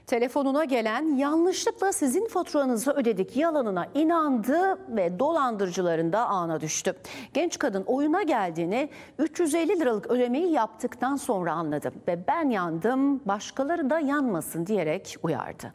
Telefonuna gelen yanlışlıkla sizin faturanızı ödedik yalanına inandı ve dolandırıcıların da ağına düştü. Genç kadın oyuna geldiğini 350 liralık ödemeyi yaptıktan sonra anladı ve ben yandım başkaları da yanmasın diyerek uyardı.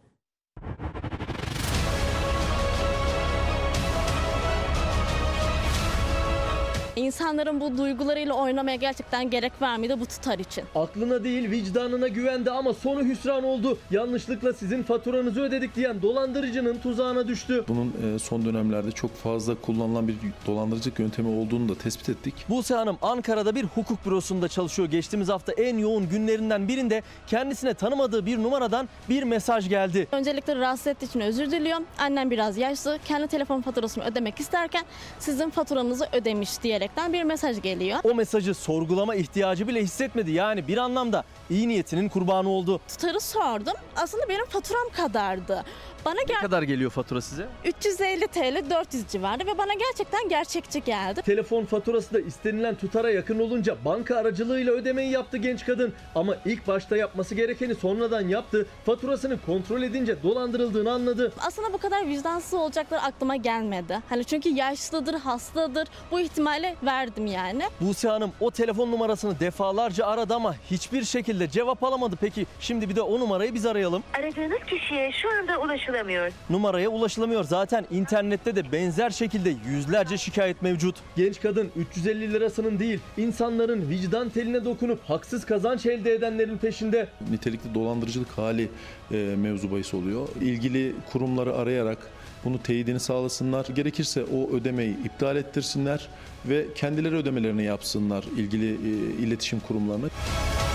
İnsanların bu duygularıyla oynamaya gerçekten gerek var mıydı bu tutar için? Aklına değil vicdanına güvendi ama sonu hüsran oldu. Yanlışlıkla sizin faturanızı ödedik diyen dolandırıcının tuzağına düştü. Bunun son dönemlerde çok fazla kullanılan bir dolandırıcılık yöntemi olduğunu da tespit ettik. Buse Hanım Ankara'da bir hukuk bürosunda çalışıyor. Geçtiğimiz hafta en yoğun günlerinden birinde kendisine tanımadığı bir numaradan bir mesaj geldi. Öncelikle rahatsız ettiği için özür diliyorum. Annem biraz yaşlı. Kendi telefon faturasını ödemek isterken sizin faturanızı ödemiş diyerekten bir mesaj geliyor. O mesajı sorgulama ihtiyacı bile hissetmedi. Yani bir anlamda iyi niyetinin kurbanı oldu. Tutarı sordum. Aslında benim faturam kadardı. Ne kadar geliyor fatura size? 350 TL 400 civarı ve bana gerçekten gerçekçi geldi. Telefon faturası da istenilen tutara yakın olunca banka aracılığıyla ödemeyi yaptı genç kadın. Ama ilk başta yapması gerekeni sonradan yaptı. Faturasını kontrol edince dolandırıldığını anladı. Aslında bu kadar vicdansız olacakları aklıma gelmedi. Hani çünkü yaşlıdır, hastadır. Bu ihtimali verdim yani. Buse Hanım o telefon numarasını defalarca aradı ama hiçbir şekilde cevap alamadı. Peki şimdi bir de o numarayı biz arayalım. Aradığınız kişiye şu anda ulaşılamıyor. Numaraya ulaşılamıyor. Zaten internette de benzer şekilde yüzlerce şikayet mevcut. Genç kadın 350 lirasının değil, insanların vicdan teline dokunup haksız kazanç elde edenlerin peşinde. Nitelikli dolandırıcılık hali mevzu bahis oluyor. İlgili kurumları arayarak bunu teyidini sağlasınlar. Gerekirse o ödemeyi iptal ettirsinler ve kendileri ödemelerini yapsınlar ilgili iletişim kurumlarına.